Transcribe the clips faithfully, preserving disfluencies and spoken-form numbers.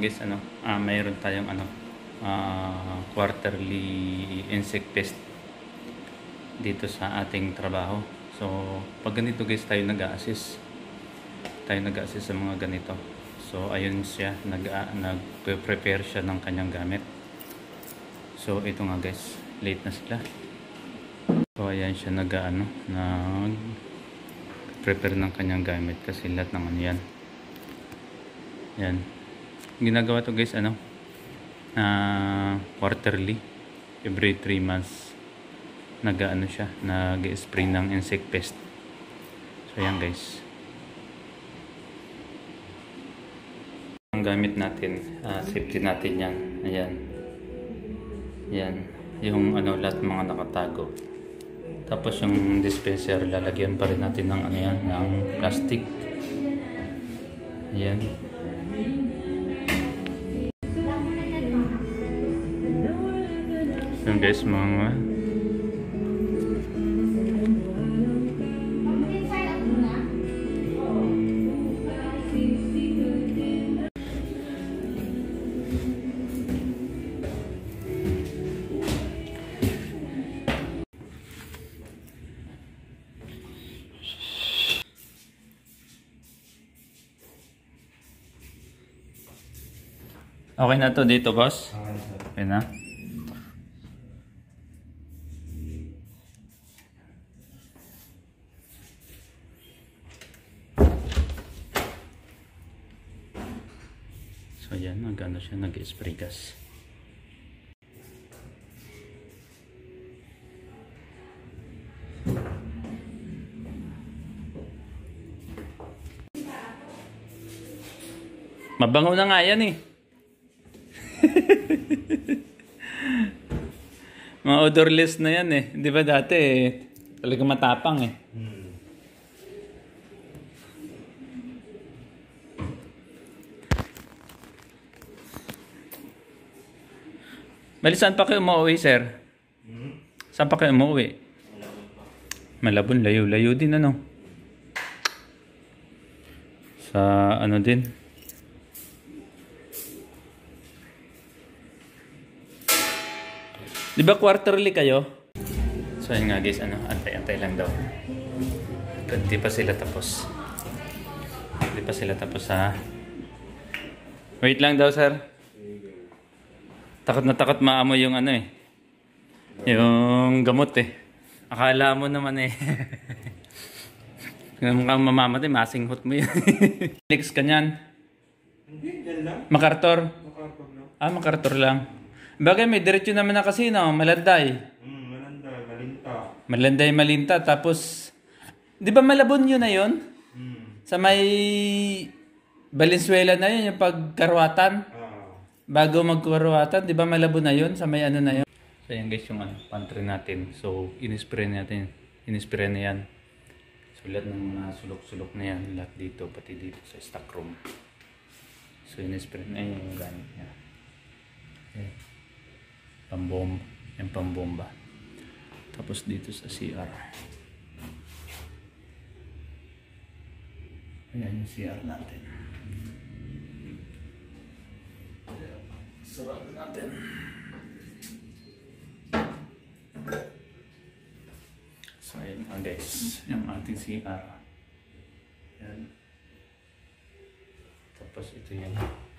guys, ano, uh, mayroon tayong ano, uh, quarterly insect test dito sa ating trabaho. So pag ganito guys, tayo nag-a-assist tayo nag-a-assist sa mga ganito. So ayun siya, nag uh, nag-prepare siya ng kanyang gamit. So ito nga guys, late na sila. So ayan siya, nag-ano, nag-prepare ng kanyang gamit kasi lahat ng ano yan. Yan. Ginagawa to guys, ano, uh, quarterly, every three months nag-ano siya, nag-spray ng insect pest. So yan guys. Ang gamit natin, uh, safety natin yan. Ayan. Yan. Yung ano, lahat mga nakatago. Tapos yung dispenser, lalagyan pa rin natin ng ano yan, ng plastic. Ayan. Yan guys, mga okay na to dito, boss? Okay na. So yan, nag-ano siya, nag-spray gas. Mabango na nga yan eh. Mga odorless na yan eh. Di ba dati eh, talagang matapang eh. Hmm. Bali, saan pa kayo umuwi, sir? Hmm? Saan pa kayo umuwi? Malabon pa. Malabon, layo-layo din ano? Sa ano din? Di ba quarterly kayo? So yun nga guys, ano, antay-antay lang daw. Hindi pa sila tapos. Hindi pa sila tapos ha. Wait lang daw, sir. Takot na takot maamoy yung ano eh. Yung gamot eh. Akala mo naman eh. Kung mukhang mamamatay, masinghot mo yun. Next kanyan. Hindi, yan lang. MacArthur? MacArthur lang. Ah, MacArthur lang. Bagay, may diretso naman na kasi, no? Malanday. Hmm, Malanday, Malinta. Malanday, Malinta. Tapos, di ba Malabon yun na yun? Hmm. Sa may Valenzuela na yun, yung pagkarwatan. Ah. Bago magkarwatan, di ba Malabon na yun? Sa may ano na yun. So, yan guys, yung ano, pantry natin. So, inispray natin. Inispray na yan. So, lahat ng mga sulok-sulok na yan. Lahat dito, pati dito sa stock room. So, inispray na yun yung gamit niya. Okay. Pambomba, yung pambomba. Tapos dito sa C R. Ayan yung C R natin. Sarap natin. So ayan nga guys, yung ating C R. Ayan. Tapos ito yan.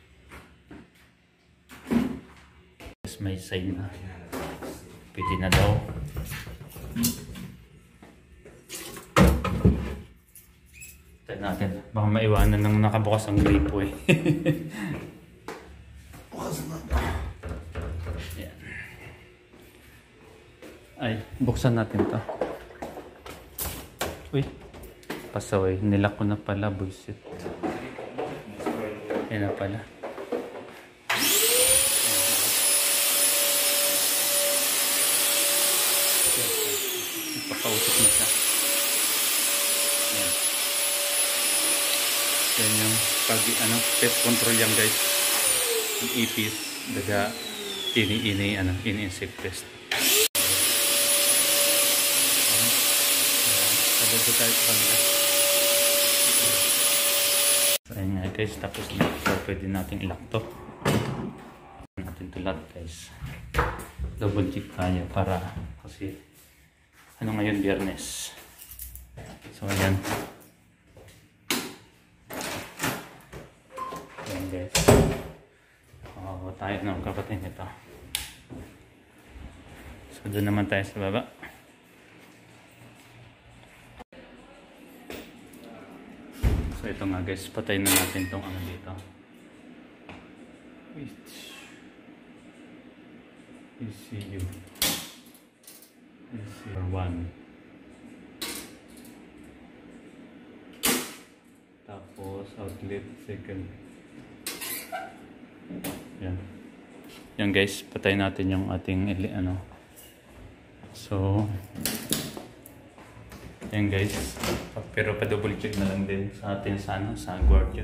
May sign na pwede na daw. Tayo natin, baka maiwanan ng nakabukas ang gripo eh. Bukas na. Yan. Ay, buksan natin to. Uy, pasaway, nilak ko na pala, bullshit. Yan na pala. Papausok na siya. Yan. Yan yung pag, ano, pest control yan guys. Yung ipis, daga, ini-ini, ano, ini-insect pest. Sabag ko tayo sa kanila. So, ayan nga guys, tapos na. So, pwede natin ilak to. lahat guys. Double check tayo para kasi ano ngayon, Biyernes. So ayan. Ayan guys. Oo, tayo ng kapatid nito. So doon naman tayo sa baba. So ito nga guys, patayin na natin itong ano dito. Wait. E C U. E C U one. Tapos outlet second. Yan. Yan guys, patayin natin yung ating ano. So yan guys. Pero pa double check na lang din sa atin sa ano, sa guardia.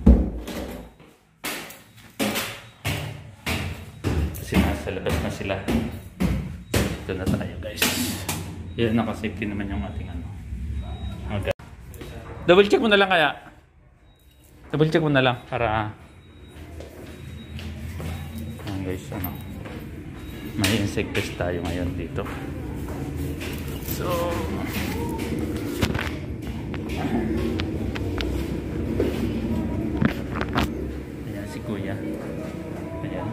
Kasi nasa labas na sila. Ito na tayo guys. Yan, naka-safety naman yung ating ano. Okay. Double check mo na lang kaya. Double check mo na lang para yan guys, ano. May insect test tayo ngayon dito. So ayan si kuya. Ayan.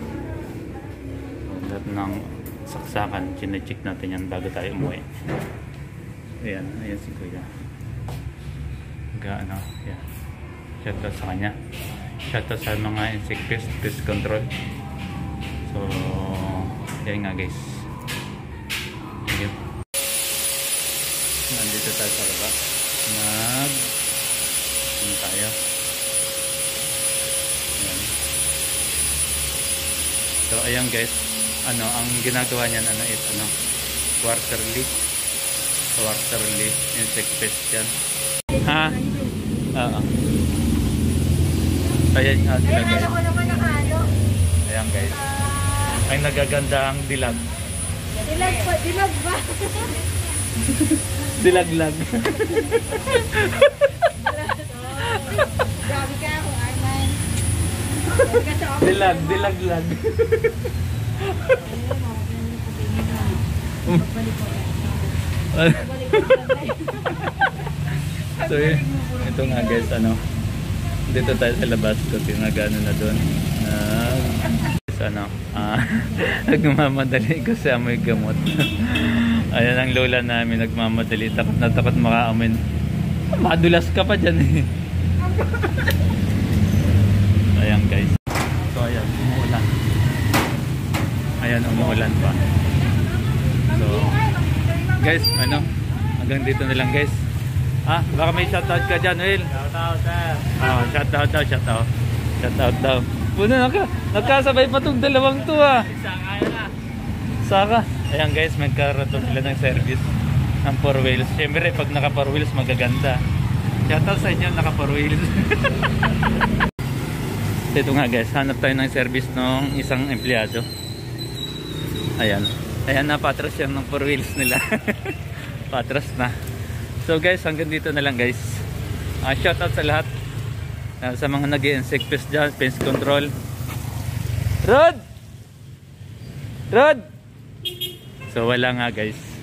Lahat ng saksakan, chine-check natin yan bago tayo umuwi. Ayan, ayan si kuya. Ga ano, ayan. Shoutout sa kanya. Shoutout sa mga insect pest, pest control. So, ayan nga guys. Ayan. Nandito tayo sa baba. Nag ano tayo. Ayan. So ayan guys, ano ang ginagawa niyan, ano is ano quarterly quarterly insect pest yan. Ha? Oo. Ayan nga sila guys. Ayan guys. Ay nagaganda ang dilag. Dilag pa, dilag ba? Dilaglag. Grabe ka ako, Arman. Dilag, dilaglag. So ito nga guys, ano, dito tayo sa labas kasi nagano na doon. Uh, ano, ah, nagmamadali kasi amoy gamot. Ayan ang lola namin, nagmamadali, takot na takot makaamin. Madulas ka pa dyan eh. Ayan guys. So ayan, umuulan. Ayan, umuulan pa. So guys, ano, hanggang dito na lang guys. Ah, baka may shoutout ka dyan, Will. Shoutout, sir. Ah, shoutout daw, shoutout. Shoutout daw. Puna, naka, nagkasabay pa itong dalawang to ah. Saka yun na. Saka. Ayan guys, magkaroon sila ng service ng four wheels. Siyempre, pag naka four wheels, magaganda. Shoutout sa inyo, naka four wheels. Ito nga guys, hanap tayo ng service ng isang empleyado. Ayan. Ayan na, patras yan ng four wheels nila. Patras na. So guys, hanggang dito na lang guys. Uh, shoutout sa lahat. Uh, sa mga nag-insect pest dyan, pest control. Rod! Rod! So wala nga guys.